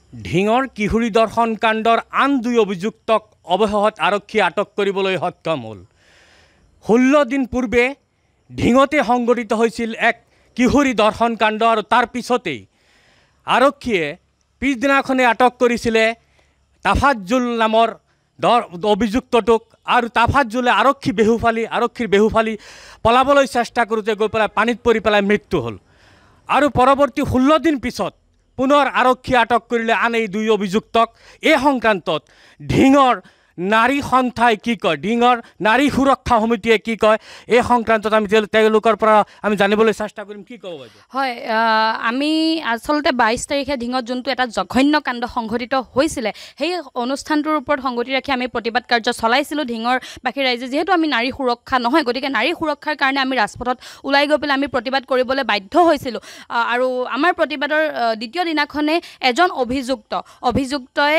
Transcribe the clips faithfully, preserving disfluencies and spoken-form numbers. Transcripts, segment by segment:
ঢিঙৰ কিশোৰী দৰ্শন কাণ্ডৰ আন দুই অভিযুক্তক অৱশেষত আৰক্ষীয়ে আটক কৰিবলৈ সক্ষম হ'ল। ষোল্ল দিন পূৰ্বে ঢিঙতে সংঘটিত হৈছিল এক কিশোৰী দৰ্শন কাণ্ড আৰু তাৰ পিছতেই আৰক্ষীয়ে পিছদিনাখনে আটক কৰিছিলে তাফাজ্জুল নামৰ অভিযুক্তটোক আৰু তাফাজ্জুলে আৰক্ষী বেহুফালি আৰক্ষীৰ বেহুফালি পলাবলৈ চেষ্টা কৰোঁতে গৈ পেলাই পানীত পৰি পেলাই মৃত্যু হ'ল। আৰু পৰৱৰ্তী ষোল্ল দিন পিছত পুনৰ আৰক্ষীয়ে আটক কৰিলে আন এই দুই অভিযুক্তক। এই সংক্ৰান্তত ঢিঙৰ নাৰী সন্থাই কি কয়, ঢিঙৰ নাৰী সুৰক্ষা সমিতিয়ে কি কয়, এই সংক্ৰান্তত আমি তেওঁলোকৰ পৰা আমি জানিবলৈ চেষ্টা কৰিম। কি ক'ব বাইদেউ? হয়, আমি আচলতে বাইছ তাৰিখে ঢিঙত যোনটো এটা জঘন্য কাণ্ড সংঘটিত হৈছিলে, সেই অনুষ্ঠানটোৰ ওপৰত সংগতি ৰাখি আমি প্ৰতিবাদ কাৰ্য চলাইছিলোঁ ঢিঙৰ বাকী ৰাইজে। যিহেতু আমি নাৰী সুৰক্ষা নহয়, গতিকে নাৰী সুৰক্ষাৰ কাৰণে আমি ৰাজপথত ওলাই গৈ পেলাই আমি প্ৰতিবাদ কৰিবলৈ বাধ্য হৈছিলোঁ। আৰু আমাৰ প্ৰতিবাদৰ দ্বিতীয় দিনাখনে এজন অভিযুক্ত অভিযুক্তই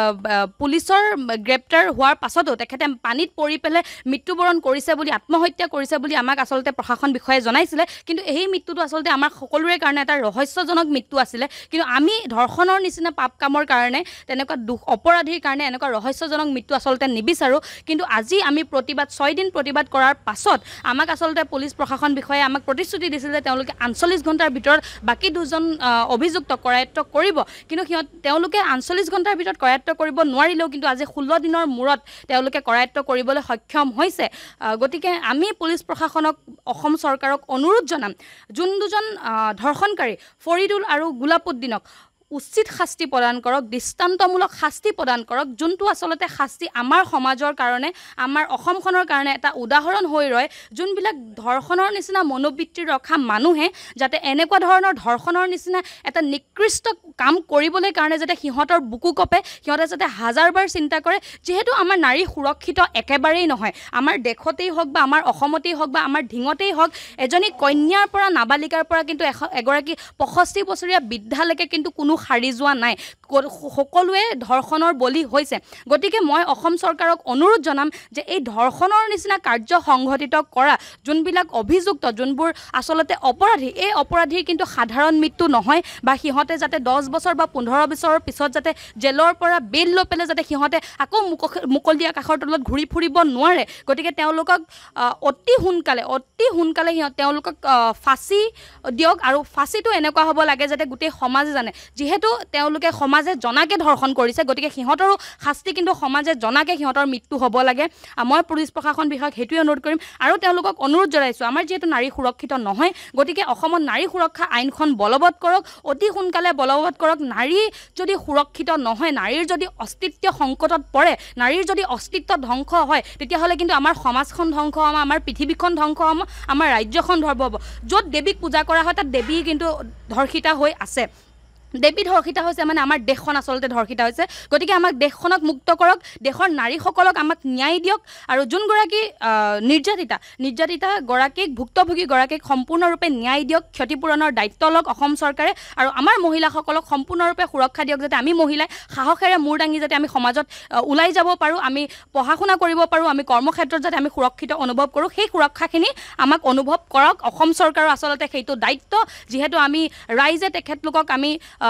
পুলিচৰ গ্ৰেপ্তাৰ হোৱাৰ পাছতো তেখেতে পানীত পৰি পেলাই মৃত্যুবৰণ কৰিছে বুলি, আত্মহত্যা কৰিছে বুলি আমাক আচলতে প্ৰশাসন বিষয়াই জনাইছিলে। কিন্তু এই মৃত্যুটো আচলতে আমাৰ সকলোৰে কাৰণে এটা ৰহস্যজনক মৃত্যু আছিলে। কিন্তু আমি ধৰ্ষণৰ নিচিনা পাপ কামৰ কাৰণে, তেনেকুৱা দুখ অপৰাধীৰ কাৰণে এনেকুৱা ৰহস্যজনক মৃত্যু আচলতে নিবিচাৰোঁ। কিন্তু আজি আমি প্ৰতিবাদ ছয়দিন প্ৰতিবাদ কৰাৰ পাছত আমাক আচলতে পুলিচ প্ৰশাসন বিষয়াই আমাক প্ৰতিশ্ৰুতি দিছিল যে তেওঁলোকে আঠচল্লিছ ঘণ্টাৰ ভিতৰত বাকী দুজন অভিযুক্ত কৰায়ত্ব কৰিব। কিন্তু সিহঁত তেওঁলোকে আঠচল্লিছ ঘণ্টাৰ ভিতৰত কৰায়ত্ব কৰিব নোৱাৰিলেও কিন্তু আজি ষোল্ল দিনৰ মূৰত তেওঁলোকে কৰায়ত্ব কৰিবলৈ সক্ষম হৈছে। গতিকে আমি পুলিচ প্ৰশাসনক, অসম চৰকাৰক অনুৰোধ জনাম, যোন দুজন ধৰ্ষণকাৰী ফৰিদুল আৰু গোলাপুদ্দিনক উচিত শাস্তি প্ৰদান কৰক, দৃষ্টান্তমূলক শাস্তি প্ৰদান কৰক। যোনটো আচলতে শাস্তি আমাৰ সমাজৰ কাৰণে, আমাৰ অসমখনৰ কাৰণে এটা উদাহৰণ হৈ ৰয়। যোনবিলাক ধৰ্ষণৰ নিচিনা মনোবৃত্তি ৰখা মানুহে যাতে এনেকুৱা ধৰণৰ ধৰ্ষণৰ নিচিনা এটা নিকৃষ্ট কাম কৰিবলৈ কাৰণে যাতে সিহঁতৰ বুকু কপে, সিহঁতে যাতে হাজাৰবাৰ চিন্তা কৰে। যিহেতু আমাৰ নাৰী সুৰক্ষিত একেবাৰেই নহয়, আমাৰ দেশতেই হওক বা আমাৰ অসমতেই হওক বা আমাৰ ঢিঙতেই হওক, এজনী কন্যাৰ পৰা নাবালিকাৰ পৰা কিন্তু এশ এগৰাকী পঁয়ষষ্ঠি বছৰীয়া বৃদ্ধালৈকে কিন্তু কোনো সাৰি যোৱা নাই। সকলোৱে ধৰ্ষণৰ বলি হৈছে। গতিকে মই অসম চৰকাৰক অনুৰোধ জনাম যে এই ধৰ্ষণৰ নিচিনা কাৰ্য সংঘটিত কৰা যোনবিলাক অভিযুক্ত, যোনবোৰ আচলতে অপৰাধী, এই অপৰাধীৰ কিন্তু সাধাৰণ মৃত্যু নহয়, বা সিহঁতে যাতে দহ বছৰ বা পোন্ধৰ বছৰৰ পিছত যাতে জেলৰ পৰা বেল লৈ পেলাই যাতে সিহঁতে আকৌ মুক মুকলি আকাশৰ তলত ঘূৰি ফুৰিব নোৱাৰে। গতিকে তেওঁলোকক অতি সোনকালে অতি সোনকালে সিহঁত তেওঁলোকক ফাঁচি দিয়ক। আৰু ফাঁচিটো এনেকুৱা হ'ব লাগে যাতে গোটেই সমাজে জানে। যিহেতু তেওঁলোকে সমাজে জনাকে ধৰ্ষণ কৰিছে, গতিকে সিহঁতৰো শাস্তি কিন্তু সমাজে জনাকে সিহঁতৰ মৃত্যু হ'ব লাগে। মই পুলিচ প্ৰশাসন বিষয়ক সেইটোৱে অনুৰোধ কৰিম। আৰু তেওঁলোকক অনুৰোধ জনাইছোঁ, আমাৰ যিহেতু নাৰী সুৰক্ষিত নহয়, গতিকে অসমত নাৰী সুৰক্ষা আইনখন বলবৎ কৰক, অতি সোনকালে বলবৎ কৰক। নাৰী যদি সুৰক্ষিত নহয়, নাৰীৰ যদি অস্তিত্ব সংকটত পৰে, নাৰীৰ যদি অস্তিত্ব ধ্বংস হয়, তেতিয়াহ'লে কিন্তু আমাৰ সমাজখন ধ্বংস হ'ব, আমাৰ পৃথিৱীখন ধ্বংস হ'ব, আমাৰ ৰাজ্যখন ধ্বংস হ'ব। য'ত দেৱীক পূজা কৰা হয় তাত দেৱী কিন্তু ধৰ্ষিতা হৈ আছে। দেৱী ধৰ্ষিতা হৈছে মানে আমাৰ দেশখন আচলতে ধৰ্ষিতা হৈছে। গতিকে আমাক দেশখনক মুক্ত কৰক, দেশৰ নাৰীসকলক আমাক ন্যায় দিয়ক। আৰু যোনগৰাকী নিৰ্যাতিতা নিৰ্যাতিতাগৰাকীক, ভুক্তভোগীগৰাকীক সম্পূৰ্ণৰূপে ন্যায় দিয়ক, ক্ষতিপূৰণৰ দায়িত্ব লওক অসম চৰকাৰে। আৰু আমাৰ মহিলাসকলক সম্পূৰ্ণৰূপে সুৰক্ষা দিয়ক, যাতে আমি মহিলাই সাহসেৰে মূৰ দাঙি যাতে আমি সমাজত ওলাই যাব পাৰোঁ, আমি পঢ়া শুনা কৰিব পাৰোঁ, আমি কৰ্মক্ষেত্ৰত যাতে আমি সুৰক্ষিত অনুভৱ কৰোঁ। সেই সুৰক্ষাখিনি আমাক অনুভৱ কৰক অসম চৰকাৰৰ আচলতে সেইটো দায়িত্ব। যিহেতু আমি ৰাইজে তেখেতলোকক আমি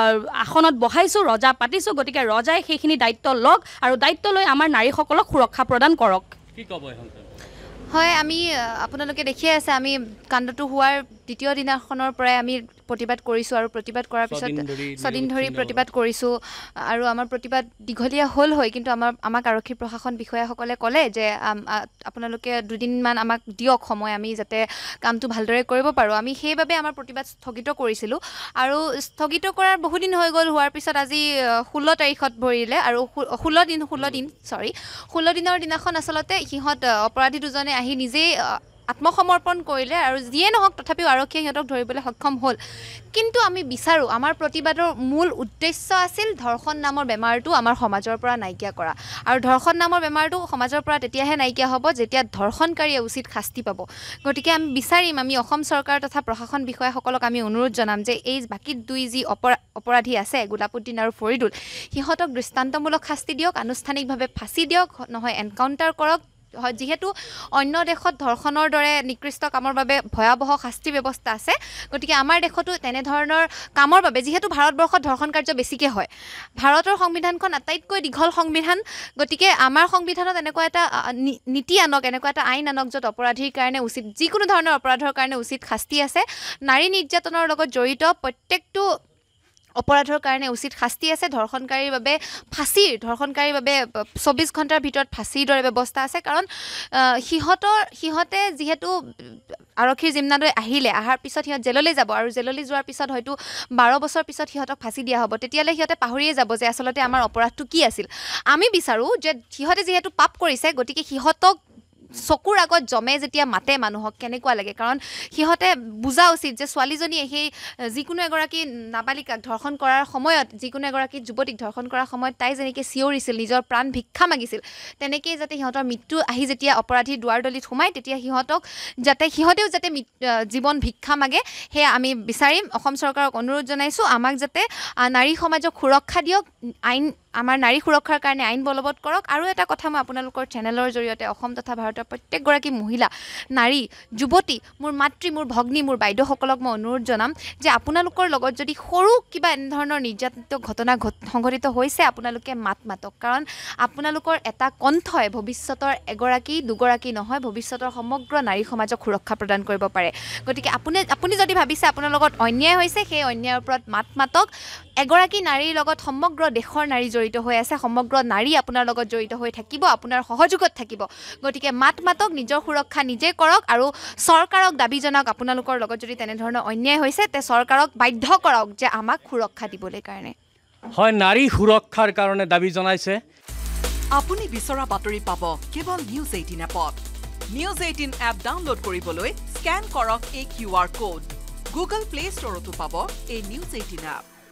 আসনত বহাইছোঁ, ৰজা পাতিছোঁ, গতিকে ৰজাই সেইখিনি দায়িত্ব লওক আৰু দায়িত্ব লৈ আমাৰ নাৰীসকলক সুৰক্ষা প্ৰদান কৰক। কি ক'ব? হয়, আমি আপোনালোকে দেখিয়ে আছে, আমি কাণ্ডটো হোৱাৰ দ্বিতীয় দিনাখনৰ পৰাই আমি প্ৰতিবাদ কৰিছোঁ আৰু প্ৰতিবাদ কৰাৰ পিছত ছদিন ধৰি প্ৰতিবাদ কৰিছোঁ। আৰু আমাৰ প্ৰতিবাদ দীঘলীয়া হ'ল হয়, কিন্তু আমাৰ আমাক আৰক্ষী প্ৰশাসন বিষয়াসকলে ক'লে যে আপোনালোকে দুদিনমান আমাক দিয়ক সময়, আমি যাতে কামটো ভালদৰে কৰিব পাৰোঁ। আমি সেইবাবে আমাৰ প্ৰতিবাদ স্থগিত কৰিছিলোঁ। আৰু স্থগিত কৰাৰ বহুদিন হৈ গ'ল, হোৱাৰ পিছত আজি ষোল্ল তাৰিখত ভৰিলে। আৰু ষোল্ল দিন ষোল্ল দিন চৰি ষোল্ল দিনৰ দিনাখন আচলতে সিহঁত অপৰাধী দুজনে আহি নিজেই আত্মসমৰ্পণ কৰিলে। আৰু যিয়ে নহওক তথাপিও আৰক্ষীয়ে সিহঁতক ধৰিবলৈ সক্ষম হ'ল। কিন্তু আমি বিচাৰোঁ, আমাৰ প্ৰতিবাদৰ মূল উদ্দেশ্য আছিল ধৰ্ষণ নামৰ বেমাৰটো আমাৰ সমাজৰ পৰা নাইকিয়া কৰা। আৰু ধৰ্ষণ নামৰ বেমাৰটো সমাজৰ পৰা তেতিয়াহে নাইকিয়া হ'ব যেতিয়া ধৰ্ষণকাৰীয়ে উচিত শাস্তি পাব। গতিকে আমি বিচাৰিম, আমি অসম চৰকাৰ তথা প্ৰশাসন বিষয়াসকলক আমি অনুৰোধ জনাম যে এই বাকী দুই যি অপৰা অপৰাধী আছে, গোলাপুদ্দিন আৰু ফৰিদুল, সিহঁতক দৃষ্টান্তমূলক শাস্তি দিয়ক, আনুষ্ঠানিকভাৱে ফাঁচি দিয়ক, নহয় এনকাউণ্টাৰ কৰক, যিহেতু অন্য দেশত ধৰ্ষণৰ দৰে নিকৃষ্ট কামৰ বাবে ভয়াৱহ শাস্তি ব্যৱস্থা আছে গতিকে আমাৰ দেশতো তেনেধৰণৰ কামৰ বাবে যিহেতু ভাৰতবৰ্ষত ধৰ্ষণ কাৰ্য বেছিকৈ হয় ভাৰতৰ সংবিধানখন আটাইতকৈ দীঘল সংবিধান গতিকে আমাৰ সংবিধানত এনেকুৱা এটা নীতি আনক এনেকুৱা এটা আইন আনক য'ত অপৰাধীৰ কাৰণে উচিত যিকোনো ধৰণৰ অপৰাধৰ কাৰণে উচিত শাস্তি আছে নাৰী নিৰ্যাতনৰ লগত জড়িত প্ৰত্যেকটো অপৰাধৰ কাৰণে উচিত শাস্তি আছে ধৰ্ষণকাৰীৰ বাবে ফাঁচীৰ ধৰ্ষণকাৰীৰ বাবে চৌবিছ ঘণ্টাৰ ভিতৰত ফাঁচীৰ দৰে ব্যৱস্থা আছে কাৰণ সিহঁতৰ সিহঁতে যিহেতু আৰক্ষীৰ জিম্মালৈ আহিলে অহাৰ পিছত সিহঁত জেললৈ যাব আৰু জেললৈ যোৱাৰ পিছত হয়তো বাৰ বছৰ পিছত সিহঁতক ফাঁচি দিয়া হ'ব তেতিয়ালৈ সিহঁতে পাহৰিয়ে যাব যে আচলতে আমাৰ অপৰাধটো কি আছিল আমি বিচাৰোঁ যে সিহঁতে যিহেতু পাপ কৰিছে গতিকে সিহঁতক চকুৰ আগত জমে যেতিয়া মাতে মানুহক কেনেকুৱা লাগে কাৰণ সিহঁতে বুজা উচিত যে ছোৱালীজনীয়ে সেই যিকোনো এগৰাকী নাবালিকাক ধৰ্ষণ কৰাৰ সময়ত যিকোনো এগৰাকী যুৱতীক ধৰ্ষণ কৰাৰ সময়ত তাই যেনেকৈ চিঞৰিছিল নিজৰ প্ৰাণ ভিক্ষা মাগিছিল তেনেকেই যাতে সিহঁতৰ মৃত্যু আহি যেতিয়া অপৰাধীৰ দুৱাৰদলিত সোমায় তেতিয়া সিহঁতক যাতে সিহঁতেও যাতে জীৱন ভিক্ষা মাগে সেয়া আমি বিচাৰিম অসম চৰকাৰক অনুৰোধ জনাইছোঁ আমাক যাতে নাৰী সমাজক সুৰক্ষা দিয়ক আইন আমাৰ নাৰী সুৰক্ষাৰ কাৰণে আইন বলবৎ কৰক আৰু এটা কথা মই আপোনালোকৰ চেনেলৰ জৰিয়তে অসম তথা ভাৰতৰ প্ৰত্যেকগৰাকী মহিলা নাৰী যুৱতী মোৰ মাতৃ মোৰ ভগ্নী মোৰ বাইদেউসকলক মই অনুৰোধ জনাম যে আপোনালোকৰ লগত যদি সৰু কিবা এনেধৰণৰ নিৰ্যাতিত ঘটনা সংঘটিত হৈছে আপোনালোকে মাত মাতক কাৰণ আপোনালোকৰ এটা কণ্ঠই ভৱিষ্যতৰ এগৰাকী দুগৰাকী নহয় ভৱিষ্যতৰ সমগ্ৰ নাৰী সমাজক সুৰক্ষা প্ৰদান কৰিব পাৰে গতিকে আপুনি আপুনি যদি ভাবিছে আপোনাৰ লগত অন্যায় হৈছে সেই অন্যায়ৰ ওপৰত মাত মাতক এগৰাকী নাৰীৰ লগত সমগ্ৰ দেশৰ নাৰী জড়িত হৈ আছে সমগ্ৰ নাৰী আপোনাৰ লগত জড়িত হৈ থাকিব আপোনাৰ সহযোগত থাকিব গতিকে মাত মাতক নিজৰ সুৰক্ষা নিজে কৰক আৰু চৰকাৰক দাবী জনাওক আপোনালোকৰ লগত যদি তেনেধৰণৰ অন্যায় হৈছে তে চৰকাৰক বাধ্য কৰক যে আমাক সুৰক্ষা দিবলৈ কাৰণে হয় নাৰী সুৰক্ষাৰ কাৰণে দাবী জনাইছে আপুনি বিচৰা বাতৰি পাব কেৱল নিউজ এইটিন এপত নিউজ এইটিন এপ ডাউনলোড কৰিবলৈ স্কেন কৰক এই Q R code Google play ষ্টৰতো পাব এই নিউজ এইটিন এপ